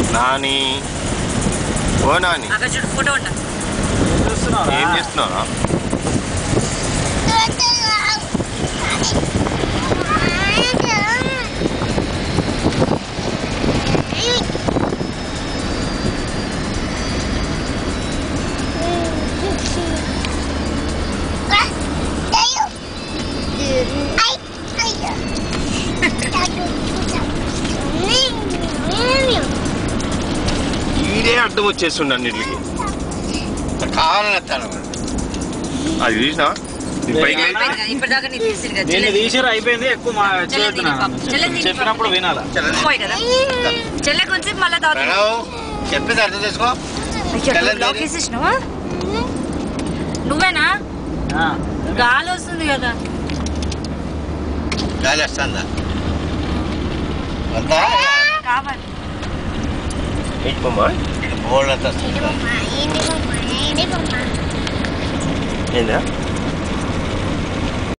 నాని ఓ నాని అక్కడ చూడు ఫోటో ఉంటా ఏం చేస్తున్నావా ఈడే అడ్డం వచ్చేస్తుండ అన్నిటికి కావాలని వస్తాను అది చూసినా ఇప్పటిదాకా నీ తీసిరు కదా దీన్ని తీసిరు అయిపోయింది ఎక్కువ చెప్పినప్పుడు వినాలా చెల్లె కొంచెం మళ్ళీ చెప్పేది అర్థం చేసుకో లాక్ వేసేసినావా నువ్వేనా గాలి వస్తుంది కదా గాలి వస్తుందా కావాలి బోర్డు అంతా ఏందా